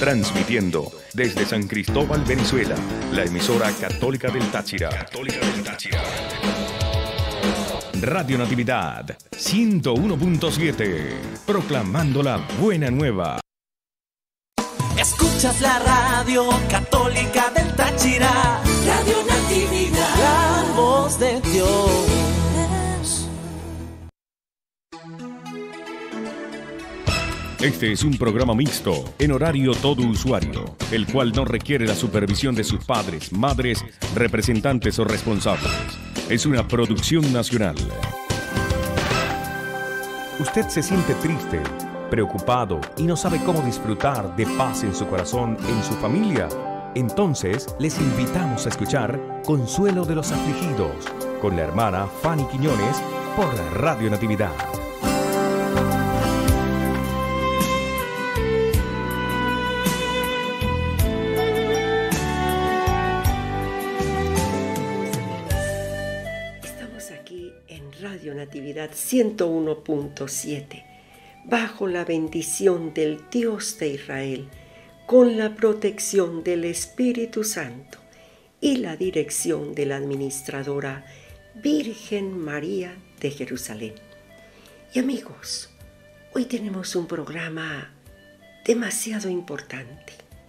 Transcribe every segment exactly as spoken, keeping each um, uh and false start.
Transmitiendo desde San Cristóbal, Venezuela, la emisora católica del Táchira. Católica del Táchira. Radio Natividad ciento uno punto siete, proclamando la buena nueva. Escuchas la radio católica del Táchira, Radio Natividad, la voz de Dios. Este es un programa mixto, en horario todo usuario, el cual no requiere la supervisión de sus padres, madres, representantes o responsables. Es una producción nacional. ¿Usted se siente triste, preocupado y no sabe cómo disfrutar de paz en su corazón, en su familia? Entonces, les invitamos a escuchar Consuelo de los Afligidos, con la hermana Fanny Quiñones, por Radio Natividad. Radio Natividad ciento uno punto siete, bajo la bendición del Dios de Israel, con la protección del Espíritu Santo y la dirección de la administradora Virgen María de Jerusalén. Y amigos, hoy tenemos un programa demasiado importante.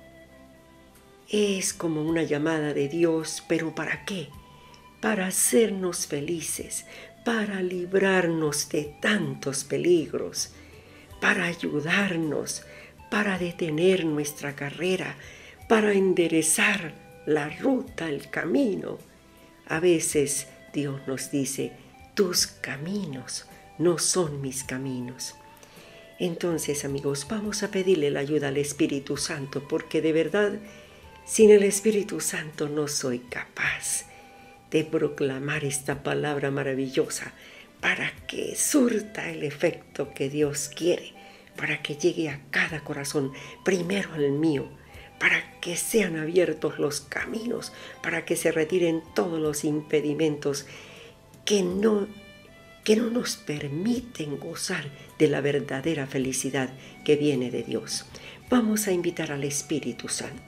Es como una llamada de Dios, pero ¿para qué? Para hacernos felices, para librarnos de tantos peligros, para ayudarnos, para detener nuestra carrera, para enderezar la ruta, el camino. A veces Dios nos dice, tus caminos no son mis caminos. Entonces, amigos, vamos a pedirle la ayuda al Espíritu Santo, porque de verdad, sin el Espíritu Santo no soy capaz de proclamar esta palabra maravillosa para que surta el efecto que Dios quiere, para que llegue a cada corazón, primero al mío, para que sean abiertos los caminos, para que se retiren todos los impedimentos que no, que no nos permiten gozar de la verdadera felicidad que viene de Dios. Vamos a invitar al Espíritu Santo.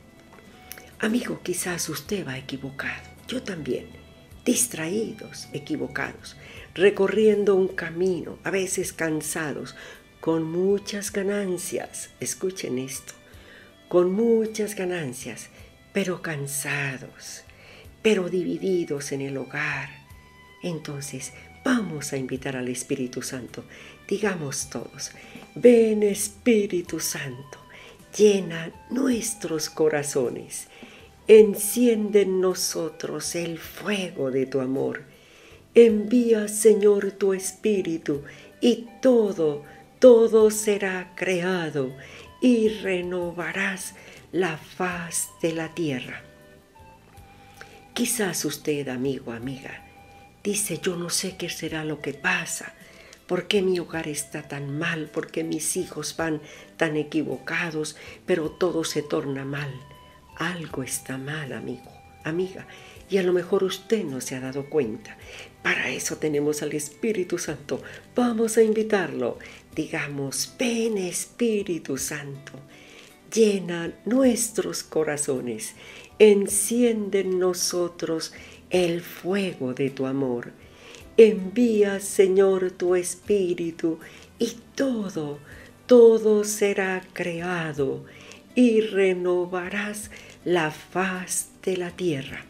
Amigo, quizás usted va equivocado. Yo también, distraídos, equivocados, recorriendo un camino, a veces cansados, con muchas ganancias. Escuchen esto, con muchas ganancias, pero cansados, pero divididos en el hogar. Entonces, vamos a invitar al Espíritu Santo. Digamos todos, ven Espíritu Santo, llena nuestros corazones. Enciende en nosotros el fuego de tu amor. Envía, Señor, tu Espíritu, y todo, todo será creado, y renovarás la faz de la tierra. Quizás usted, amigo, amiga, dice, yo no sé qué será lo que pasa. ¿Por qué mi hogar está tan mal? ¿Por qué mis hijos van tan equivocados? Pero todo se torna mal. Algo está mal, amigo, amiga, y a lo mejor usted no se ha dado cuenta. Para eso tenemos al Espíritu Santo. Vamos a invitarlo. Digamos, ven Espíritu Santo, llena nuestros corazones, enciende en nosotros el fuego de tu amor. Envía, Señor, tu Espíritu, y todo, todo será creado, y renovarás la faz de la tierra.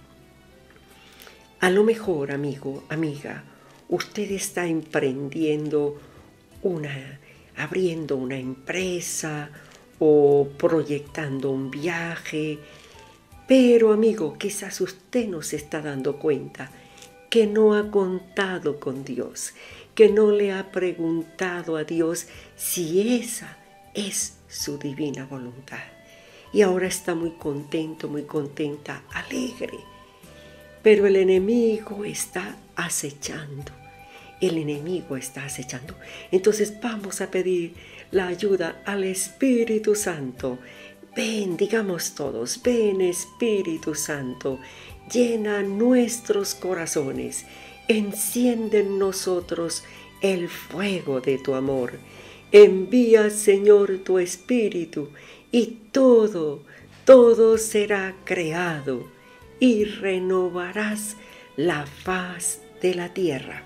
A lo mejor, amigo, amiga, usted está emprendiendo una, abriendo una empresa o proyectando un viaje, pero, amigo, quizás usted no se está dando cuenta que no ha contado con Dios, que no le ha preguntado a Dios si esa es su divina voluntad. Y ahora está muy contento, muy contenta, alegre. Pero el enemigo está acechando. El enemigo está acechando. Entonces vamos a pedir la ayuda al Espíritu Santo. Ven, digamos todos, ven Espíritu Santo, llena nuestros corazones, enciende en nosotros el fuego de tu amor. Envía, Señor, tu Espíritu, y todo, todo será creado y renovarás la faz de la tierra.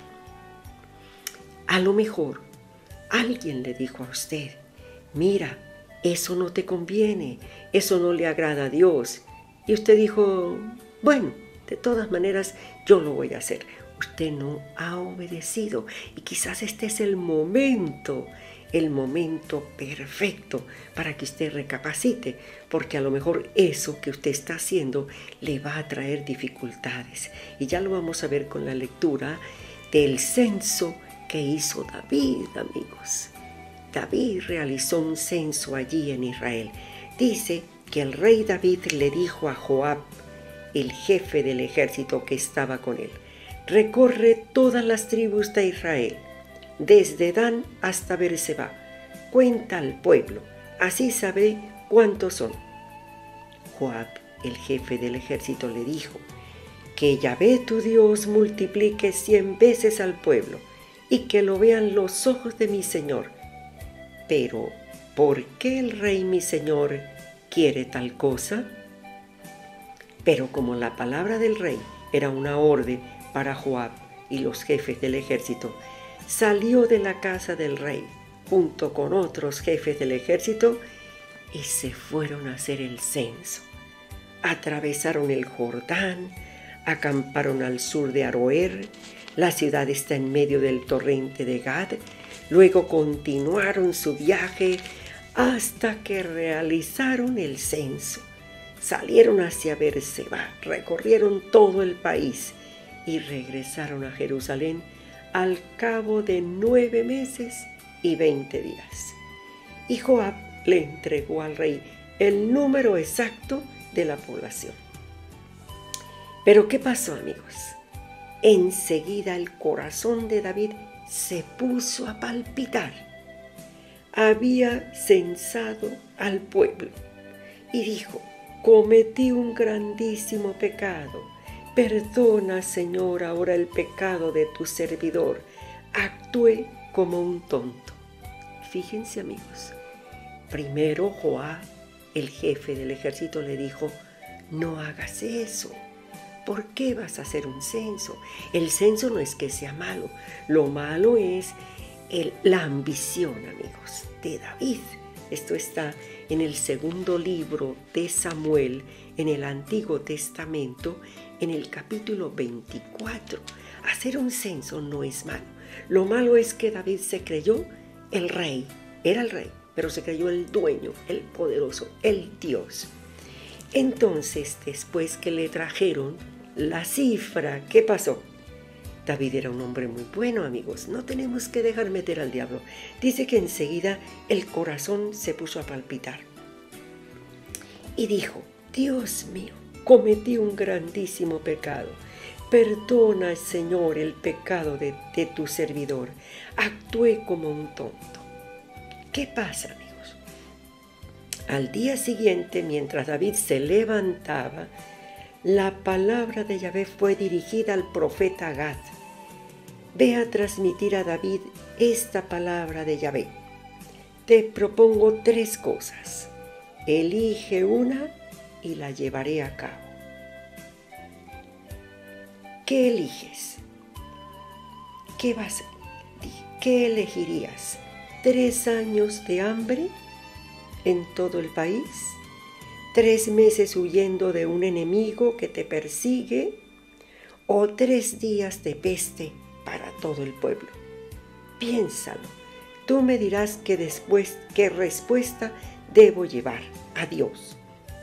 A lo mejor alguien le dijo a usted, mira, eso no te conviene, eso no le agrada a Dios. Y usted dijo, bueno, de todas maneras yo lo voy a hacer. Usted no ha obedecido y quizás este es el momento, el momento perfecto para que usted recapacite, porque a lo mejor eso que usted está haciendo le va a traer dificultades. Y ya lo vamos a ver con la lectura del censo que hizo David, amigos. David realizó un censo allí en Israel. Dice que el rey David le dijo a Joab, el jefe del ejército que estaba con él, recorre todas las tribus de Israel, desde Dan hasta Beerseba, cuenta al pueblo, así sabré cuántos son. Joab, el jefe del ejército, le dijo, que Yahvé tu Dios multiplique cien veces al pueblo, y que lo vean los ojos de mi señor. Pero, ¿por qué el rey mi señor quiere tal cosa? Pero como la palabra del rey era una orden para Joab y los jefes del ejército, salió de la casa del rey junto con otros jefes del ejército y se fueron a hacer el censo. Atravesaron el Jordán, acamparon al sur de Aroer, la ciudad está en medio del torrente de Gad, luego continuaron su viaje hasta que realizaron el censo. Salieron hacia Beerseba, recorrieron todo el país y regresaron a Jerusalén al cabo de nueve meses y veinte días. Y Joab le entregó al rey el número exacto de la población. Pero ¿qué pasó, amigos? Enseguida el corazón de David se puso a palpitar. Había censado al pueblo y dijo, cometí un grandísimo pecado. Perdona, Señor, ahora el pecado de tu servidor. Actué como un tonto. Fíjense, amigos. Primero Joab, el jefe del ejército, le dijo, no hagas eso. ¿Por qué vas a hacer un censo? El censo no es que sea malo. Lo malo es el, la ambición, amigos, de David. Esto está en el segundo libro de Samuel, en el Antiguo Testamento, en el capítulo veinticuatro. Hacer un censo no es malo. Lo malo es que David se creyó el rey. Era el rey, pero se creyó el dueño, el poderoso, el Dios. Entonces, después que le trajeron la cifra, ¿qué pasó? David era un hombre muy bueno, amigos. No tenemos que dejar meter al diablo. Dice que enseguida el corazón se puso a palpitar. Y dijo, Dios mío, cometí un grandísimo pecado. Perdona, Señor, el pecado de, de tu servidor. Actué como un tonto. ¿Qué pasa, amigos? Al día siguiente, mientras David se levantaba, la palabra de Yahvé fue dirigida al profeta Gad. Ve a transmitir a David esta palabra de Yahvé. Te propongo tres cosas. Elige una y la llevaré a cabo. ¿Qué eliges? ¿Qué vas? ¿Qué elegirías? ¿Tres años de hambre en todo el país? ¿Tres meses huyendo de un enemigo que te persigue? ¿O tres días de peste para todo el pueblo? Piénsalo. Tú me dirás que después, qué respuesta debo llevar a Dios.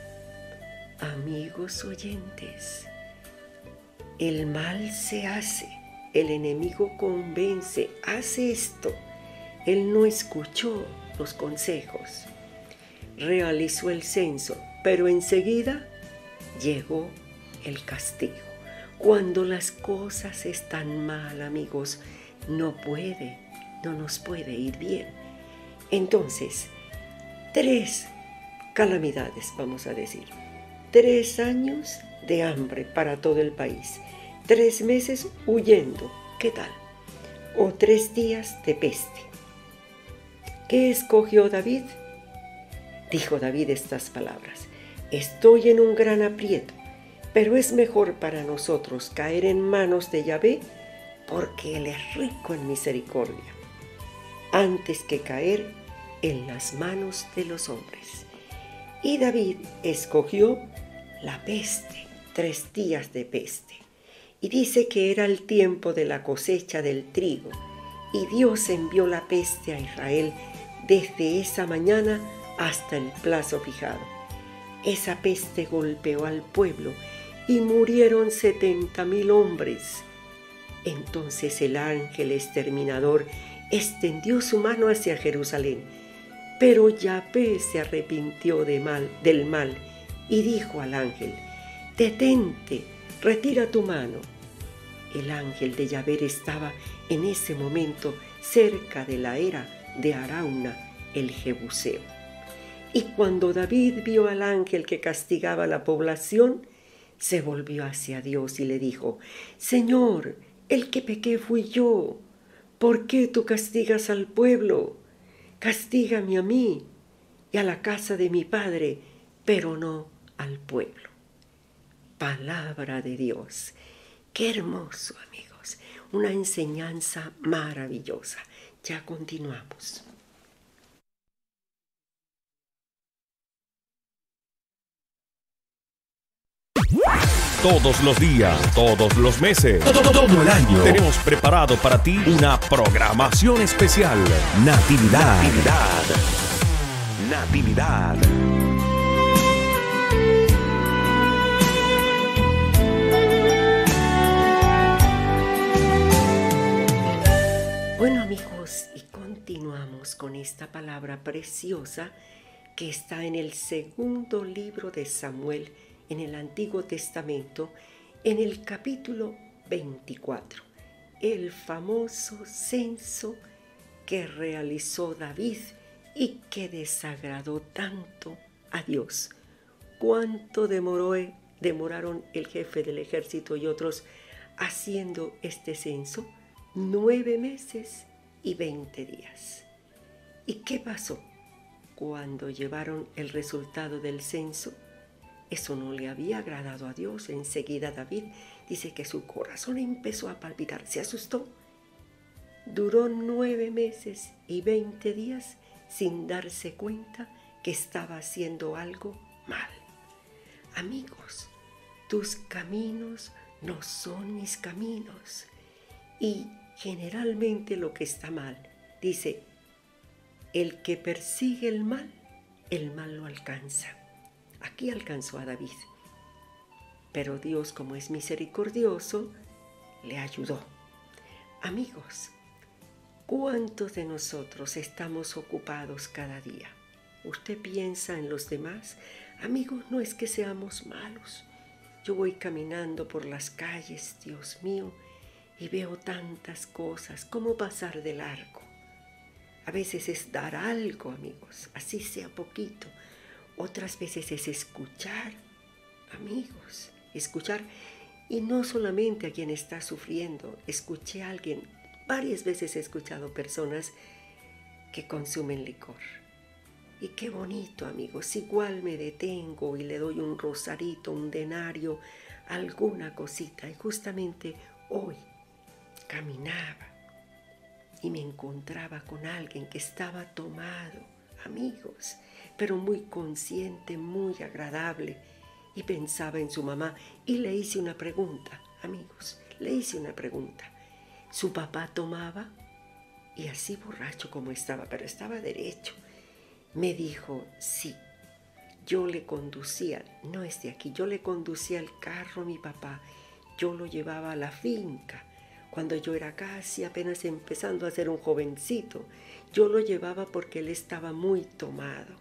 Amigos oyentes, el mal se hace, el enemigo convence, hace esto. Él no escuchó los consejos, realizó el censo, pero enseguida llegó el castigo. Cuando las cosas están mal, amigos, no puede, no nos puede ir bien. Entonces, tres calamidades, vamos a decir. Tres años de hambre para todo el país. Tres meses huyendo. ¿Qué tal? O tres días de peste. ¿Qué escogió David? dijo David estas palabras: estoy en un gran aprieto, pero es mejor para nosotros caer en manos de Yahvé, porque Él es rico en misericordia, antes que caer en las manos de los hombres. Y David escogió la peste, tres días de peste. Y dice que era el tiempo de la cosecha del trigo, y Dios envió la peste a Israel desde esa mañana hasta el plazo fijado. Esa peste golpeó al pueblo y murieron setenta mil hombres. Entonces el ángel exterminador extendió su mano hacia Jerusalén, pero Yahvé se arrepintió de mal, del mal y dijo al ángel: detente, retira tu mano. El ángel de Yahvé estaba en ese momento cerca de la era de Arauna, el Jebuseo. Y cuando David vio al ángel que castigaba a la población, se volvió hacia Dios y le dijo: Señor, el que pequé fui yo. ¿Por qué tú castigas al pueblo? Castígame a mí y a la casa de mi padre, pero no al pueblo. Palabra de Dios. Qué hermoso, amigos. Una enseñanza maravillosa. Ya continuamos. Todos los días, todos los meses, todo, todo el año, tenemos preparado para ti una programación especial. Natividad. Natividad. Natividad. Bueno, amigos, y continuamos con esta palabra preciosa que está en el segundo libro de Samuel, en el Antiguo Testamento, en el capítulo veinticuatro, el famoso censo que realizó David y que desagradó tanto a Dios. ¿Cuánto demoró, demoraron el jefe del ejército y otros haciendo este censo? Nueve meses y veinte días. ¿Y qué pasó? Cuando llevaron el resultado del censo, eso no le había agradado a Dios. Enseguida David dice que su corazón empezó a palpitar, se asustó. Duró nueve meses y veinte días sin darse cuenta que estaba haciendo algo mal. Amigos, tus caminos no son mis caminos. Y generalmente lo que está mal, dice, el que persigue el mal, el mal lo alcanza. Aquí alcanzó a David, pero Dios, como es misericordioso, le ayudó. Amigos, ¿cuántos de nosotros estamos ocupados cada día? ¿Usted piensa en los demás? Amigos, no es que seamos malos. Yo voy caminando por las calles, Dios mío, y veo tantas cosas, ¿cómo pasar de largo? A veces es dar algo, amigos, así sea poquito. Otras veces es escuchar, amigos, escuchar, y no solamente a quien está sufriendo. Escuché a alguien, varias veces he escuchado personas que consumen licor. Y qué bonito, amigos, igual me detengo y le doy un rosarito, un denario, alguna cosita. Y justamente hoy caminaba y me encontraba con alguien que estaba tomado, amigos, pero muy consciente, muy agradable, y pensaba en su mamá, y le hice una pregunta, amigos, le hice una pregunta. ¿Su papá tomaba? Y así borracho como estaba, pero estaba derecho. Me dijo, sí, yo le conducía, no es de aquí, yo le conducía el carro a mi papá, yo lo llevaba a la finca. Cuando yo era casi apenas empezando a ser un jovencito, yo lo llevaba porque él estaba muy tomado.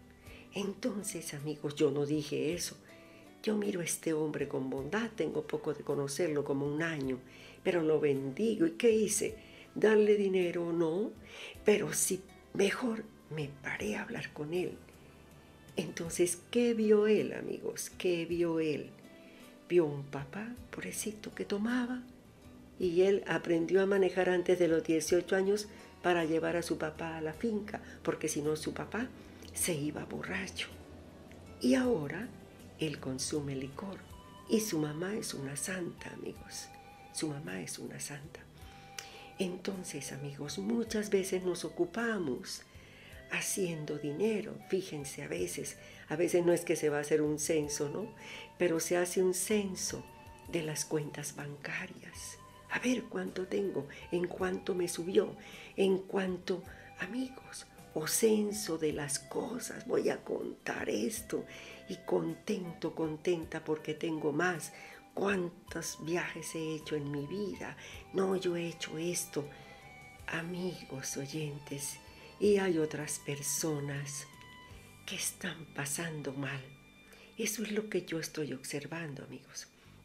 Entonces, amigos, yo no dije eso. Yo miro a este hombre con bondad, tengo poco de conocerlo, como un año, pero lo bendigo. ¿Y qué hice? ¿Darle dinero? No, pero sí, mejor me paré a hablar con él. Entonces, ¿qué vio él, amigos? ¿Qué vio él? Vio un papá, pobrecito, que tomaba, y él aprendió a manejar antes de los dieciocho años para llevar a su papá a la finca, porque si no su papá se iba borracho. Y ahora él consume licor. Y su mamá es una santa, amigos. Su mamá es una santa. Entonces, amigos, muchas veces nos ocupamos haciendo dinero. Fíjense, a veces, a veces no es que se va a hacer un censo, ¿no? Pero se hace un censo de las cuentas bancarias. A ver cuánto tengo, en cuánto me subió, en cuánto, amigos, o censo de las cosas. Voy a contar esto y contento, contenta porque tengo más. ¿Cuántos viajes he hecho en mi vida? No, yo he hecho esto. Amigos oyentes, y hay otras personas que están pasando mal. Eso es lo que yo estoy observando, amigos.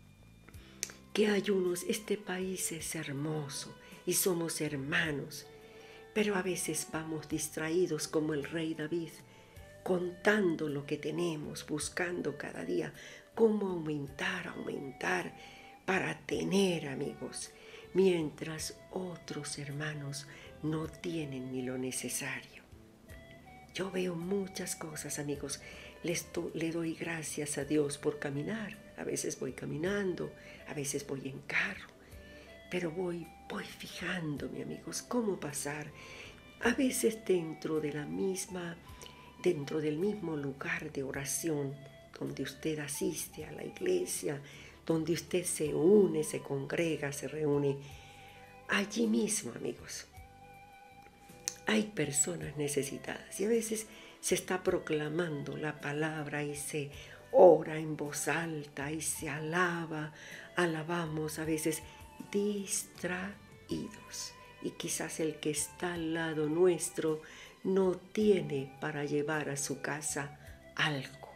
Que hay unos, este país es hermoso y somos hermanos, pero a veces vamos distraídos como el rey David, contando lo que tenemos, buscando cada día cómo aumentar, aumentar para tener, amigos, mientras otros hermanos no tienen ni lo necesario. Yo veo muchas cosas, amigos. Les do, le doy gracias a Dios por caminar. A veces voy caminando, a veces voy en carro, pero voy, voy fijándome, amigos, cómo pasar. A veces dentro de la misma, dentro del mismo lugar de oración, donde usted asiste a la iglesia, donde usted se une, se congrega, se reúne, allí mismo, amigos, hay personas necesitadas y a veces se está proclamando la palabra y se ora en voz alta y se alaba, alabamos a veces distraídos. Y quizás el que está al lado nuestro no tiene para llevar a su casa algo.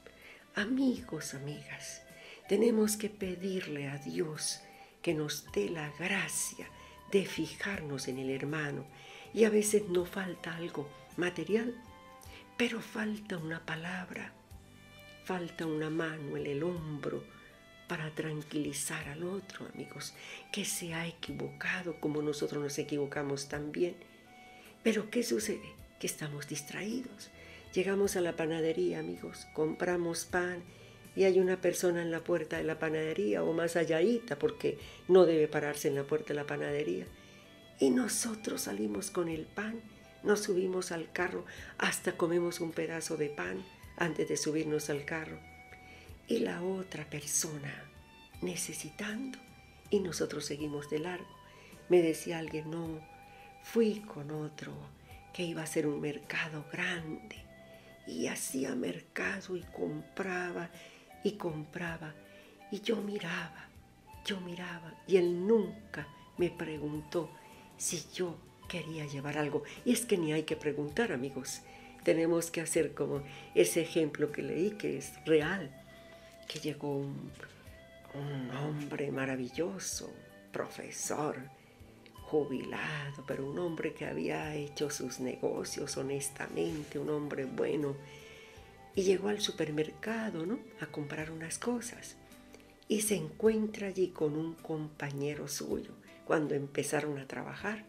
Amigos, amigas, tenemos que pedirle a Dios que nos dé la gracia de fijarnos en el hermano. Y a veces no falta algo material, pero falta una palabra, falta una mano en el hombro para tranquilizar al otro, amigos, que se ha equivocado como nosotros nos equivocamos también. Pero ¿qué sucede? Que estamos distraídos. Llegamos a la panadería, amigos, compramos pan y hay una persona en la puerta de la panadería o más alláita porque no debe pararse en la puerta de la panadería. Y nosotros salimos con el pan, nos subimos al carro, hasta comemos un pedazo de pan antes de subirnos al carro. Y la otra persona necesitando y nosotros seguimos de largo. Me decía alguien, no, fui con otro que iba a hacer un mercado grande y hacía mercado y compraba y compraba y yo miraba, yo miraba y él nunca me preguntó si yo quería llevar algo. Y es que ni hay que preguntar, amigos. Tenemos que hacer como ese ejemplo que leí, que es real, que llegó un, un hombre maravilloso, profesor, jubilado, pero un hombre que había hecho sus negocios honestamente, un hombre bueno, y llegó al supermercado, ¿no?, a comprar unas cosas, y se encuentra allí con un compañero suyo, cuando empezaron a trabajar,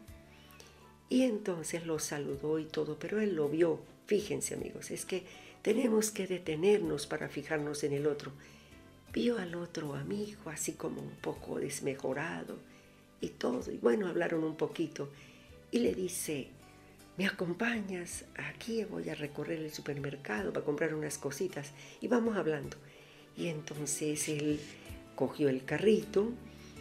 y entonces lo saludó y todo, pero él lo vio. Fíjense, amigos, es que tenemos que detenernos para fijarnos en el otro. Vio al otro amigo así como un poco desmejorado y todo, y bueno, hablaron un poquito, y le dice, ¿me acompañas? Aquí voy a recorrer el supermercado para comprar unas cositas, y vamos hablando. Y entonces él cogió el carrito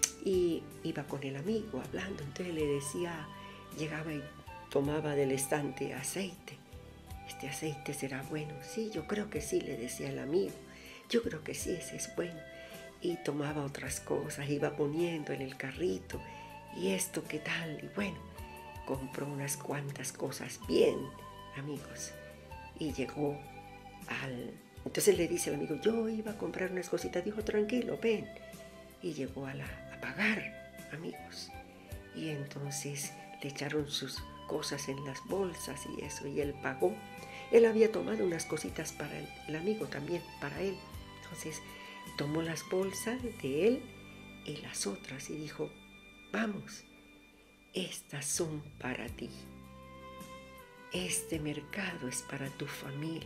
y iba con el amigo hablando, entonces le decía, llegaba y tomaba del estante aceite. Este aceite será bueno. Sí, yo creo que sí, le decía el amigo. Yo creo que sí, ese es bueno. Y tomaba otras cosas, iba poniendo en el carrito. ¿Y esto qué tal? Y bueno, compró unas cuantas cosas bien, amigos. Y llegó al... Entonces le dice al amigo, yo iba a comprar unas cositas. Dijo, tranquilo, ven. Y llegó a, la, a pagar, amigos. Y entonces le echaron sus cosas en las bolsas y eso, y él pagó. Él había tomado unas cositas para el, el amigo también, para él. Entonces tomó las bolsas de él y las otras y dijo, vamos, estas son para ti. Este mercado es para tu familia.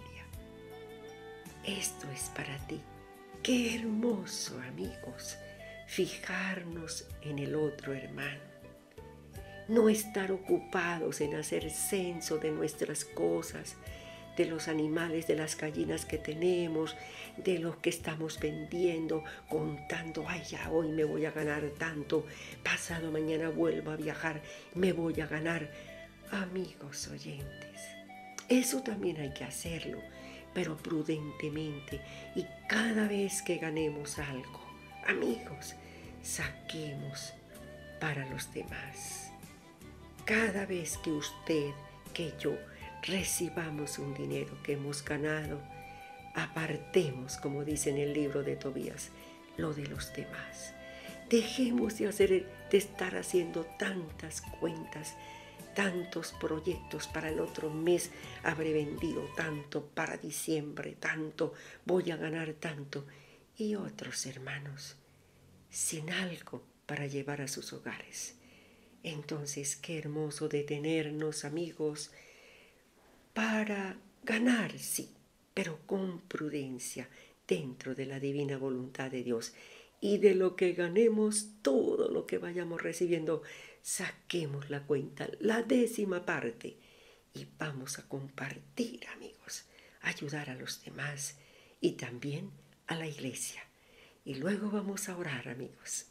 Esto es para ti. Qué hermoso, amigos, fijarnos en el otro hermano. No estar ocupados en hacer censo de nuestras cosas, de los animales, de las gallinas que tenemos, de los que estamos vendiendo, contando, ay, ya hoy me voy a ganar tanto, pasado mañana vuelvo a viajar, me voy a ganar. Amigos oyentes, eso también hay que hacerlo, pero prudentemente, y cada vez que ganemos algo, amigos, saquemos para los demás. Cada vez que usted, que yo, recibamos un dinero que hemos ganado, apartemos, como dice en el libro de Tobías, lo de los demás. Dejemos de, hacer, de estar haciendo tantas cuentas, tantos proyectos. Para el otro mes habré vendido tanto, para diciembre tanto, voy a ganar tanto. Y otros hermanos sin algo para llevar a sus hogares. Entonces, qué hermoso detenernos, amigos, para ganar, sí, pero con prudencia, dentro de la divina voluntad de Dios. Y de lo que ganemos, todo lo que vayamos recibiendo, saquemos la cuenta, la décima parte, y vamos a compartir, amigos, ayudar a los demás y también a la iglesia. Y luego vamos a orar, amigos.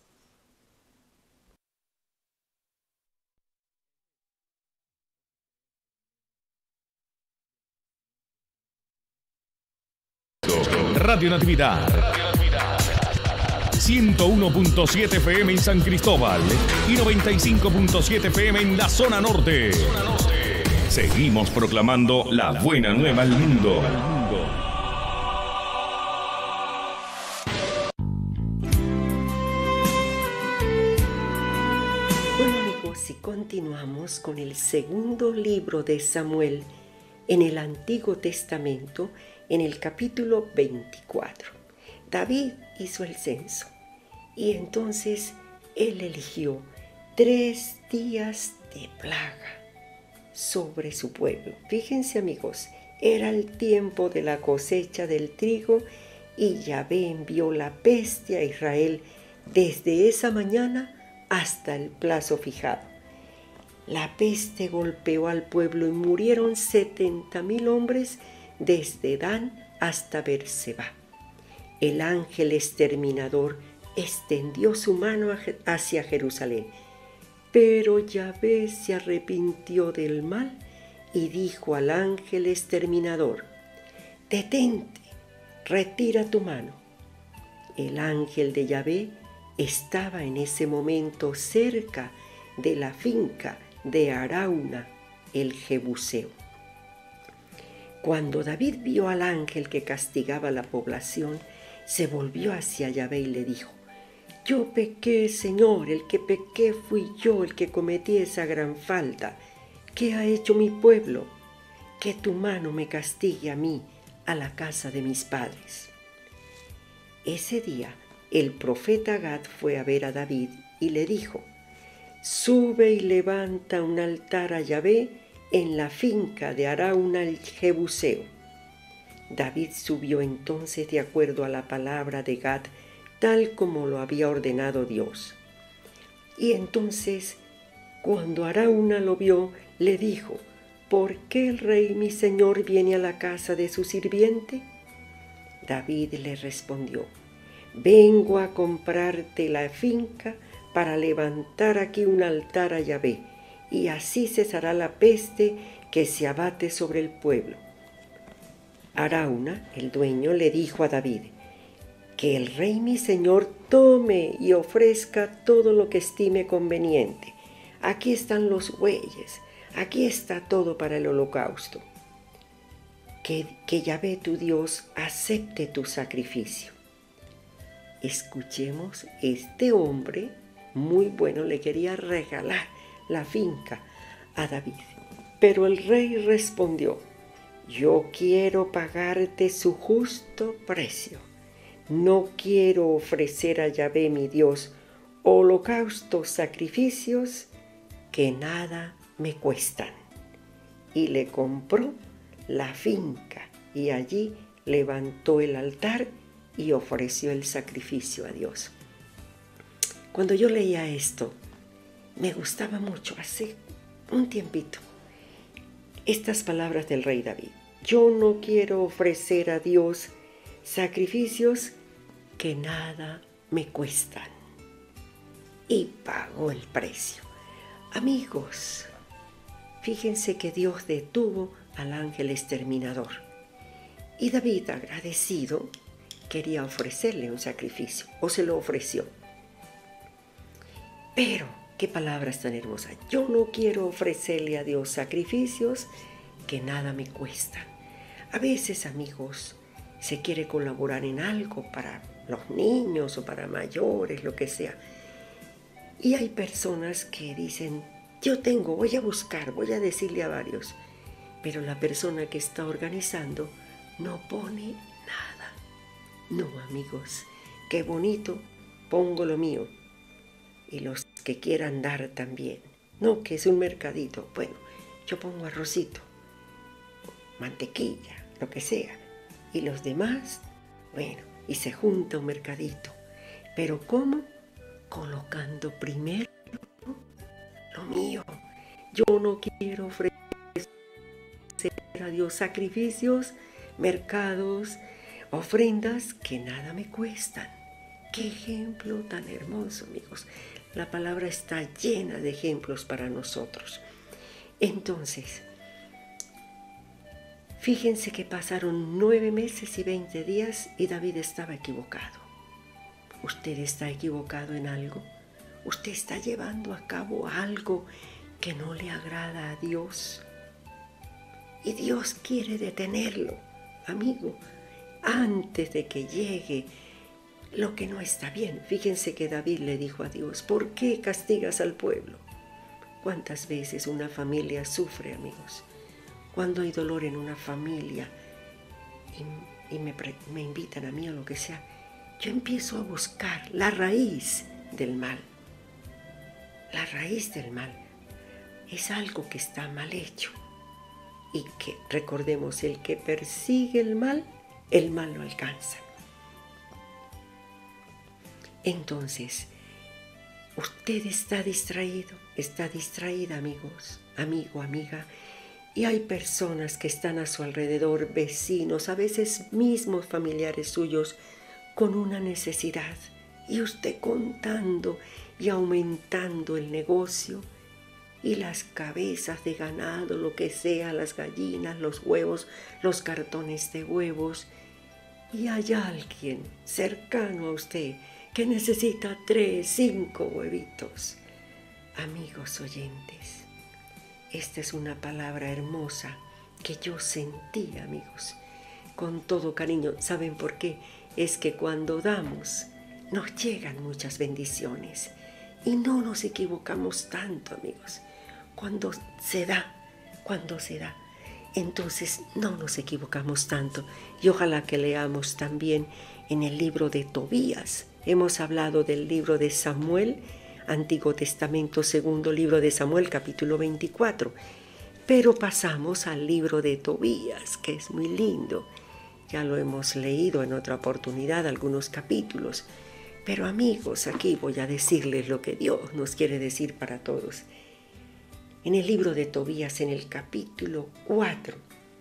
Radio Natividad ciento uno punto siete F M en San Cristóbal y noventa y cinco punto siete F M en la zona norte. Seguimos proclamando la buena nueva al mundo. Bueno, amigos, y continuamos con el segundo libro de Samuel en el Antiguo Testamento, en el capítulo veinticuatro. David hizo el censo y entonces él eligió tres días de plaga sobre su pueblo. Fíjense, amigos, era el tiempo de la cosecha del trigo y Yahvé envió la peste a Israel desde esa mañana hasta el plazo fijado. La peste golpeó al pueblo y murieron setenta mil hombres desde Dan hasta Berseba. El ángel exterminador extendió su mano hacia Jerusalén, pero Yahvé se arrepintió del mal y dijo al ángel exterminador: «Detente, retira tu mano». El ángel de Yahvé estaba en ese momento cerca de la finca de Arauna, el Jebuseo. Cuando David vio al ángel que castigaba a la población, se volvió hacia Yahvé y le dijo: «Yo pequé, Señor, el que pequé fui yo, el que cometí esa gran falta. ¿Qué ha hecho mi pueblo? Que tu mano me castigue a mí, a la casa de mis padres». Ese día, el profeta Gad fue a ver a David y le dijo: «Sube y levanta un altar a Yahvé en la finca de Arauna el Jebuseo». David subió entonces de acuerdo a la palabra de Gad, tal como lo había ordenado Dios. Y entonces, cuando Arauna lo vio, le dijo: «¿Por qué el rey mi señor viene a la casa de su sirviente?». David le respondió: «Vengo a comprarte la finca para levantar aquí un altar a Yahvé, y así cesará la peste que se abate sobre el pueblo». Arauna, el dueño, le dijo a David: «Que el rey mi señor tome y ofrezca todo lo que estime conveniente. Aquí están los bueyes, aquí está todo para el holocausto. Que, que Yahvé tu Dios acepte tu sacrificio». Escuchemos, este hombre muy bueno le quería regalar la finca a David, pero el rey respondió: «Yo quiero pagarte su justo precio. No quiero ofrecer a Yahvé mi Dios holocaustos, sacrificios que nada me cuestan». y le compró la finca y allí levantó el altar y ofreció el sacrificio a Dios. Cuando yo leía esto, me gustaba mucho hace un tiempito estas palabras del rey David. Yo no quiero ofrecer a Dios sacrificios que nada me cuestan. Y pagó el precio. Amigos, fíjense que Dios detuvo al ángel exterminador. Y David, agradecido, quería ofrecerle un sacrificio, o se lo ofreció. Pero, qué palabras tan hermosas. Yo no quiero ofrecerle a Dios sacrificios que nada me cuestan. A veces, amigos, se quiere colaborar en algo para los niños o para mayores, lo que sea. Y hay personas que dicen, yo tengo, voy a buscar, voy a decirle a varios. Pero la persona que está organizando no pone nada. No, amigos, qué bonito, pongo lo mío. Y los que quieran dar también. No, que es un mercadito. Bueno, yo pongo arrocito, mantequilla, lo que sea. Y los demás, bueno, y se junta un mercadito. ¿Pero cómo? Colocando primero lo mío. Yo no quiero ofrecer a Dios sacrificios, mercados, ofrendas que nada me cuestan. ¡Qué ejemplo tan hermoso, amigos! La palabra está llena de ejemplos para nosotros. Entonces, fíjense que pasaron nueve meses y veinte días y David estaba equivocado. ¿Usted está equivocado en algo? ¿Usted está llevando a cabo algo que no le agrada a Dios? Y Dios quiere detenerlo, amigo, antes de que llegue lo que no está bien. Fíjense que David le dijo a Dios, ¿por qué castigas al pueblo? ¿Cuántas veces una familia sufre, amigos? Cuando hay dolor en una familia y, y me, me invitan a mí o lo que sea, yo empiezo a buscar la raíz del mal. La raíz del mal es algo que está mal hecho. Y que, recordemos, el que persigue el mal, el mal lo alcanza. Entonces, usted está distraído, está distraída, amigos, amigo, amiga, y hay personas que están a su alrededor, vecinos, a veces mismos familiares suyos, con una necesidad, y usted contando y aumentando el negocio, y las cabezas de ganado, lo que sea, las gallinas, los huevos, los cartones de huevos, y hay alguien cercano a usted que necesita tres, cinco huevitos. Amigos oyentes, esta es una palabra hermosa que yo sentí, amigos, con todo cariño. ¿Saben por qué? Es que cuando damos, nos llegan muchas bendiciones y no nos equivocamos tanto, amigos. Cuando se da, cuando se da, entonces no nos equivocamos tanto. Y ojalá que leamos también en el libro de Tobías. Hemos hablado del libro de Samuel, Antiguo Testamento, segundo libro de Samuel, capítulo veinticuatro. Pero pasamos al libro de Tobías, que es muy lindo. Ya lo hemos leído en otra oportunidad, algunos capítulos. Pero amigos, aquí voy a decirles lo que Dios nos quiere decir para todos. En el libro de Tobías, en el capítulo cuatro,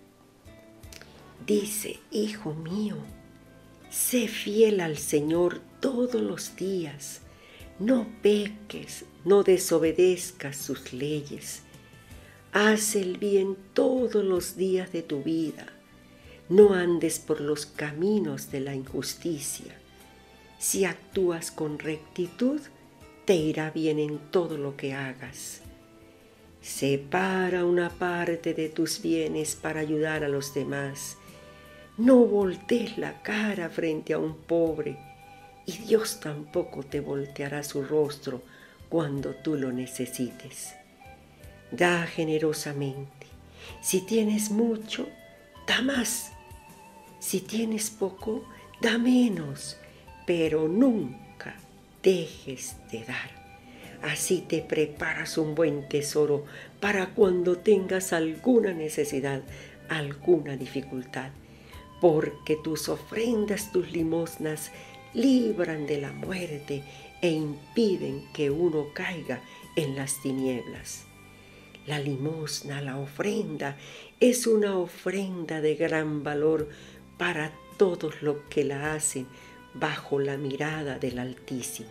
dice, hijo mío, sé fiel al Señor todos los días, no peques, no desobedezcas sus leyes, haz el bien todos los días de tu vida, no andes por los caminos de la injusticia. Si actúas con rectitud, te irá bien en todo lo que hagas. Separa una parte de tus bienes para ayudar a los demás. No voltees la cara frente a un pobre, y Dios tampoco te volteará su rostro cuando tú lo necesites. Da generosamente. Si tienes mucho, da más. Si tienes poco, da menos, pero nunca dejes de dar. Así te preparas un buen tesoro para cuando tengas alguna necesidad, alguna dificultad, porque tus ofrendas, tus limosnas, libran de la muerte e impiden que uno caiga en las tinieblas. La limosna, la ofrenda, es una ofrenda de gran valor para todos los que la hacen bajo la mirada del Altísimo.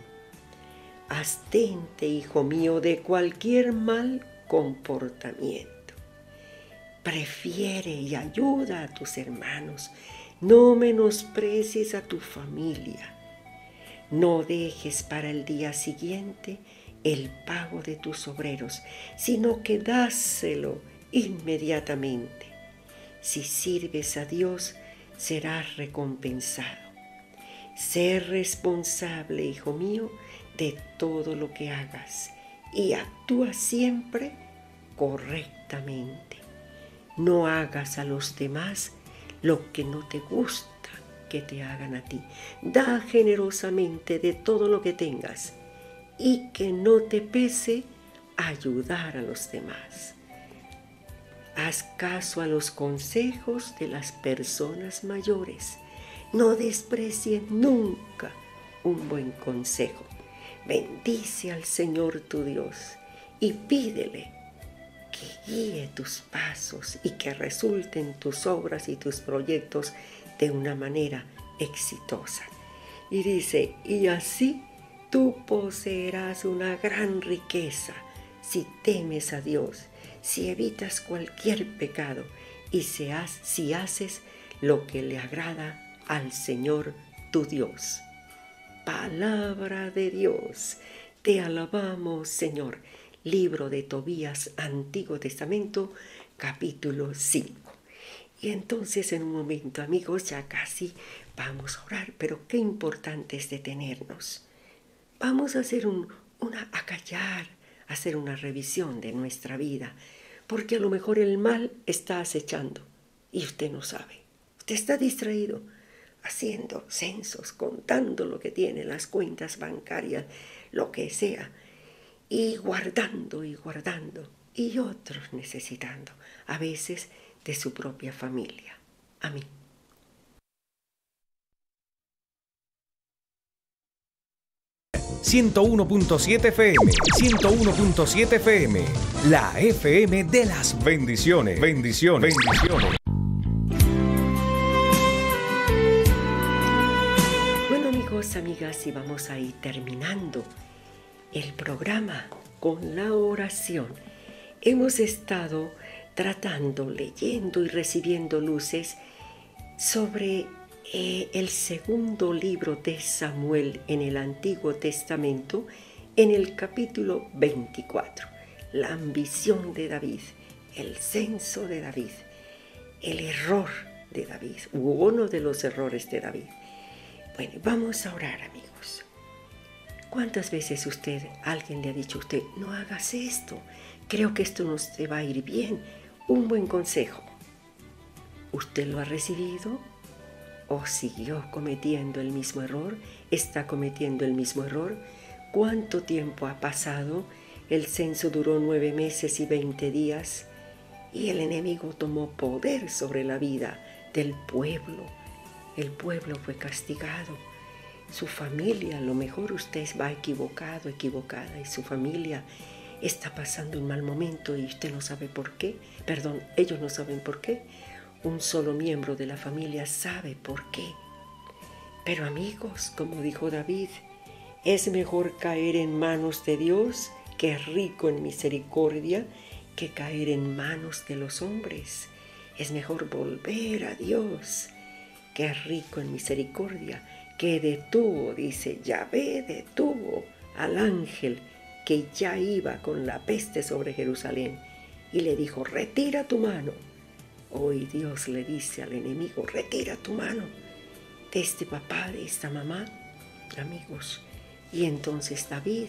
Abstente, hijo mío, de cualquier mal comportamiento. Prefiere y ayuda a tus hermanos. No menosprecies a tu familia. No dejes para el día siguiente el pago de tus obreros, sino que dáselo inmediatamente. Si sirves a Dios, serás recompensado. Sé responsable, hijo mío, de todo lo que hagas y actúa siempre correctamente. No hagas a los demás lo que no te gusta que te hagan a ti. Da generosamente de todo lo que tengas y que no te pese ayudar a los demás. Haz caso a los consejos de las personas mayores. No desprecies nunca un buen consejo. Bendice al Señor tu Dios y pídele que guíe tus pasos y que resulten tus obras y tus proyectos de una manera exitosa. Y dice, y así tú poseerás una gran riqueza si temes a Dios, si evitas cualquier pecado y si haces lo que le agrada al Señor tu Dios. Palabra de Dios, te alabamos, Señor. Libro de Tobías, Antiguo Testamento, capítulo cinco. Y entonces en un momento, amigos, ya casi vamos a orar, pero qué importante es detenernos. Vamos a hacer un, una, a callar, a hacer una revisión de nuestra vida, porque a lo mejor el mal está acechando y usted no sabe. Usted está distraído, haciendo censos, contando lo que tiene, las cuentas bancarias, lo que sea, y guardando y guardando, y otros necesitando, a veces de su propia familia. Amén. ciento uno punto siete F M, ciento uno punto siete F M, la F M de las bendiciones, bendiciones, bendiciones. Amigas, y vamos a ir terminando el programa con la oración. Hemos estado tratando, leyendo y recibiendo luces sobre eh, el segundo libro de Samuel en el Antiguo Testamento, en el capítulo veinticuatro. La ambición de David, el censo de David, el error de David, u uno de los errores de David. Bueno, vamos a orar, amigos. ¿Cuántas veces usted, alguien le ha dicho a usted, no hagas esto, creo que esto no te va a ir bien? Un buen consejo. ¿Usted lo ha recibido o siguió cometiendo el mismo error? ¿Está cometiendo el mismo error? ¿Cuánto tiempo ha pasado? El censo duró nueve meses y veinte días y el enemigo tomó poder sobre la vida del pueblo. El pueblo fue castigado. Su familia, a lo mejor usted va equivocado, equivocada, y su familia está pasando un mal momento y usted no sabe por qué. Perdón, ellos no saben por qué. Un solo miembro de la familia sabe por qué. Pero amigos, como dijo David, es mejor caer en manos de Dios, que es rico en misericordia, que caer en manos de los hombres. Es mejor volver a Dios, que es rico en misericordia, que detuvo, dice, Yahvé detuvo al ángel que ya iba con la peste sobre Jerusalén y le dijo, retira tu mano. Hoy Dios le dice al enemigo, retira tu mano de este papá, de esta mamá, amigos. Y entonces David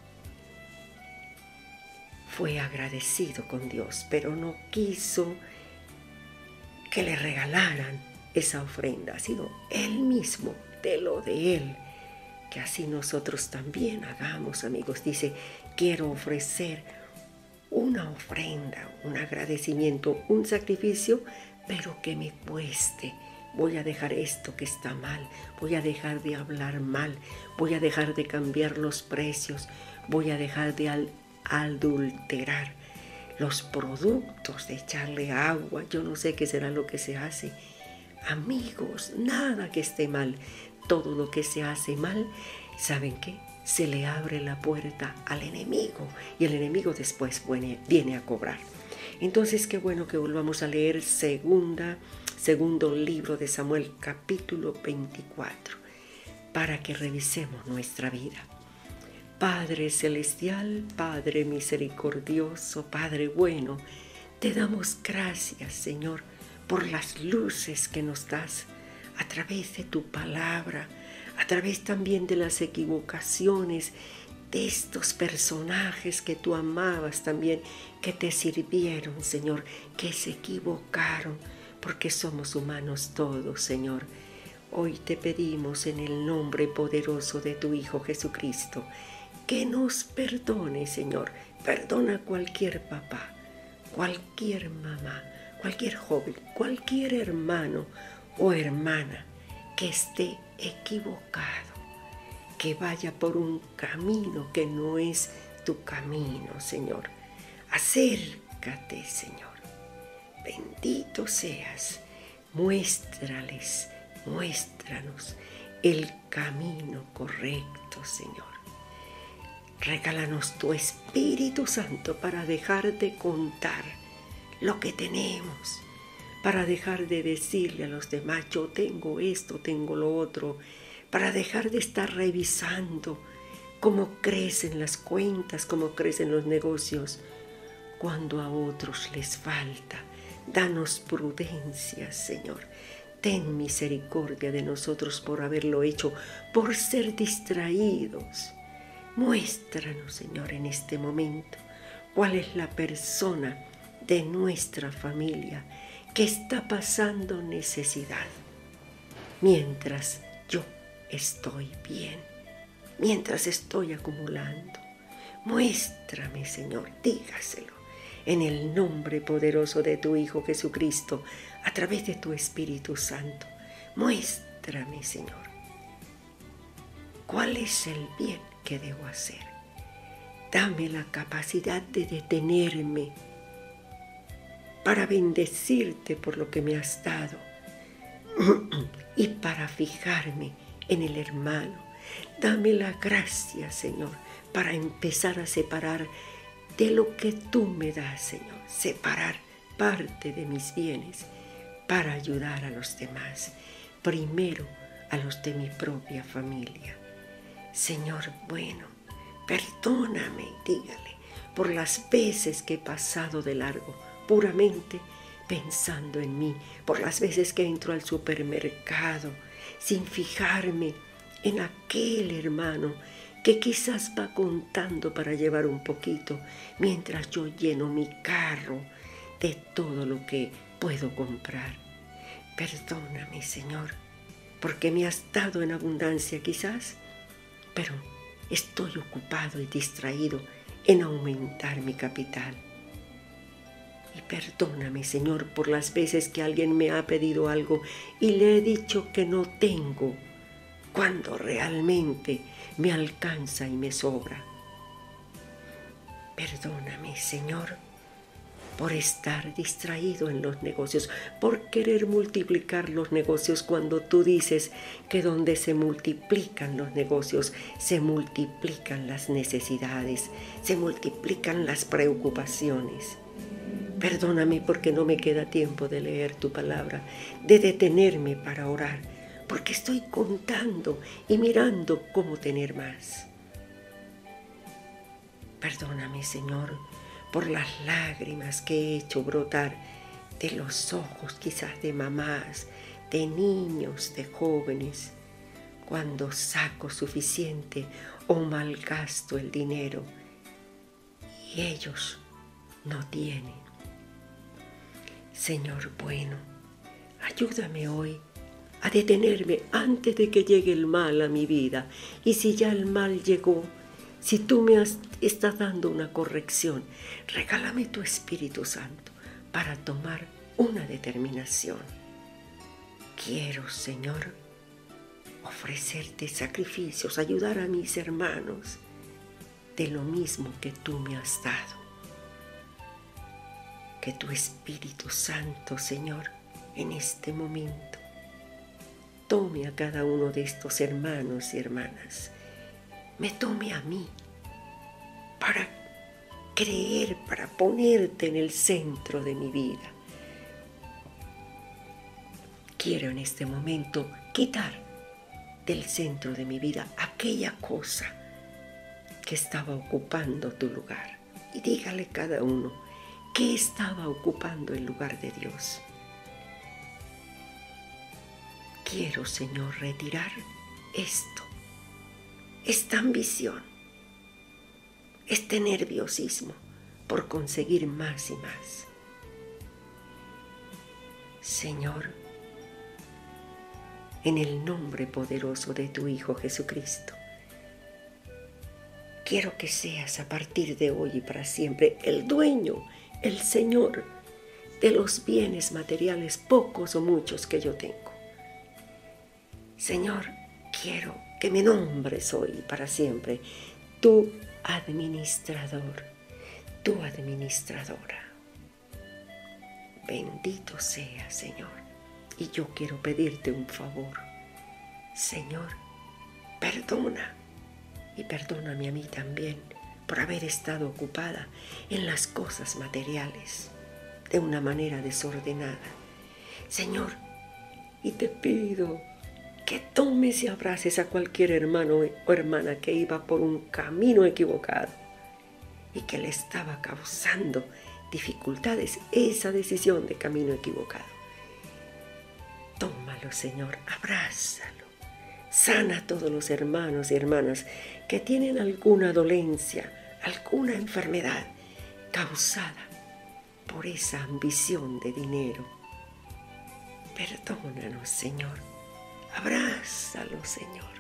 fue agradecido con Dios, pero no quiso que le regalaran esa ofrenda, ha sido él mismo, de lo de él, que así nosotros también hagamos, amigos. Dice quiero ofrecer una ofrenda, un agradecimiento, un sacrificio, pero que me cueste. Voy a dejar esto que está mal, voy a dejar de hablar mal, voy a dejar de cambiar los precios, voy a dejar de al- adulterar los productos, de echarle agua, yo no sé qué será lo que se hace. Amigos, nada que esté mal, todo lo que se hace mal, ¿saben qué? Se le abre la puerta al enemigo y el enemigo después viene, viene a cobrar. Entonces, qué bueno que volvamos a leer segunda, segundo libro de Samuel, capítulo veinticuatro, para que revisemos nuestra vida. Padre celestial, Padre misericordioso, Padre bueno, te damos gracias, Señor, por las luces que nos das a través de tu palabra, a través también de las equivocaciones de estos personajes que tú amabas también, que te sirvieron, Señor, que se equivocaron, porque somos humanos todos, Señor. Hoy te pedimos en el nombre poderoso de tu Hijo Jesucristo, que nos perdone, Señor. Perdona a cualquier papá, cualquier mamá, cualquier joven, cualquier hermano o hermana que esté equivocado, que vaya por un camino que no es tu camino, Señor. Acércate, Señor. Bendito seas. Muéstrales, muéstranos el camino correcto, Señor. Regálanos tu Espíritu Santo para dejar de contar lo que tenemos, para dejar de decirle a los demás, yo tengo esto, tengo lo otro, para dejar de estar revisando cómo crecen las cuentas, cómo crecen los negocios, cuando a otros les falta. Danos prudencia, Señor. Ten misericordia de nosotros por haberlo hecho, por ser distraídos. Muéstranos, Señor, en este momento, cuál es la persona de nuestra familia que está pasando necesidad, mientras yo estoy bien, mientras estoy acumulando. Muéstrame, Señor, dígaselo, en el nombre poderoso de tu Hijo Jesucristo, a través de tu Espíritu Santo. Muéstrame, Señor, cuál es el bien que debo hacer. Dame la capacidad de detenerme para bendecirte por lo que me has dado y para fijarme en el hermano. Dame la gracia, Señor, para empezar a separar de lo que tú me das, Señor. Separar parte de mis bienes para ayudar a los demás. Primero a los de mi propia familia. Señor bueno, perdóname, dígale, por las veces que he pasado de largo, puramente pensando en mí, por las veces que entro al supermercado sin fijarme en aquel hermano que quizás va contando para llevar un poquito, mientras yo lleno mi carro de todo lo que puedo comprar. Perdóname, Señor, porque me has dado en abundancia quizás, pero estoy ocupado y distraído en aumentar mi capital. Y perdóname, Señor, por las veces que alguien me ha pedido algo y le he dicho que no tengo, cuando realmente me alcanza y me sobra. Perdóname, Señor, por estar distraído en los negocios, por querer multiplicar los negocios cuando tú dices que donde se multiplican los negocios, se multiplican las necesidades, se multiplican las preocupaciones. Perdóname porque no me queda tiempo de leer tu palabra, de detenerme para orar, porque estoy contando y mirando cómo tener más. Perdóname, Señor, por las lágrimas que he hecho brotar de los ojos quizás de mamás, de niños, de jóvenes, cuando saco suficiente o malgasto el dinero y ellos no tienen. Señor bueno, ayúdame hoy a detenerme antes de que llegue el mal a mi vida, y si ya el mal llegó, Si tú me has, estás dando una corrección, regálame tu Espíritu Santo para tomar una determinación. Quiero, Señor, ofrecerte sacrificios, ayudar a mis hermanos de lo mismo que tú me has dado. Que tu Espíritu Santo, Señor, en este momento, tome a cada uno de estos hermanos y hermanas, me tome a mí, para creer, para ponerte en el centro de mi vida. Quiero en este momento quitar del centro de mi vida aquella cosa que estaba ocupando tu lugar. Y dígale cada uno, ¿qué estaba ocupando el lugar de Dios? Quiero, Señor, retirar esto, esta ambición, este nerviosismo por conseguir más y más. Señor, en el nombre poderoso de tu Hijo Jesucristo, quiero que seas a partir de hoy y para siempre el dueño, el Señor de los bienes materiales, pocos o muchos que yo tengo. Señor, quiero que me nombres hoy y para siempre tu administrador, tu administradora. Bendito sea, Señor. Y yo quiero pedirte un favor. Señor, perdona. Y perdóname a mí también por haber estado ocupada en las cosas materiales de una manera desordenada. Señor, y te pido que tomes y abraces a cualquier hermano o hermana que iba por un camino equivocado y que le estaba causando dificultades esa decisión de camino equivocado. Tómalo, Señor, abrázalo. Sana a todos los hermanos y hermanas que tienen alguna dolencia, alguna enfermedad causada por esa ambición de dinero. Perdónanos, Señor. Abrázalo, Señor.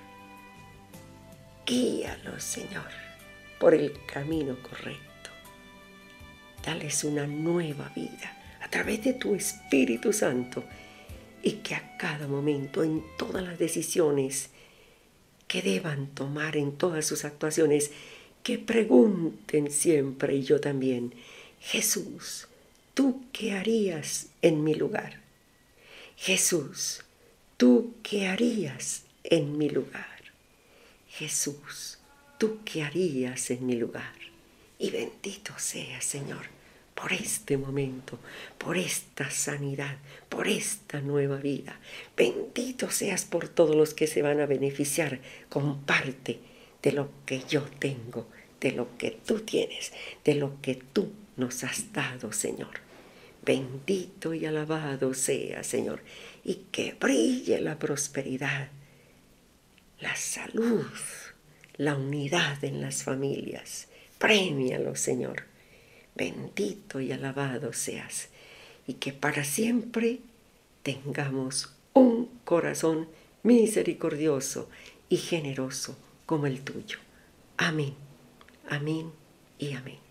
Guíalos, Señor, por el camino correcto. Dales una nueva vida a través de tu Espíritu Santo y que a cada momento, en todas las decisiones que deban tomar, en todas sus actuaciones, que pregunten siempre, y yo también, Jesús, ¿tú qué harías en mi lugar? Jesús, ¿tú qué harías en mi lugar? Jesús, ¿tú qué harías en mi lugar? Y bendito sea, Señor, por este momento, por esta sanidad, por esta nueva vida. Bendito seas por todos los que se van a beneficiar con parte de lo que yo tengo, de lo que tú tienes, de lo que tú nos has dado, Señor. Bendito y alabado sea, Señor, y que brille la prosperidad, la salud, la unidad en las familias. Prémialo, Señor. Bendito y alabado seas, y que para siempre tengamos un corazón misericordioso y generoso como el tuyo. Amén, amén y amén.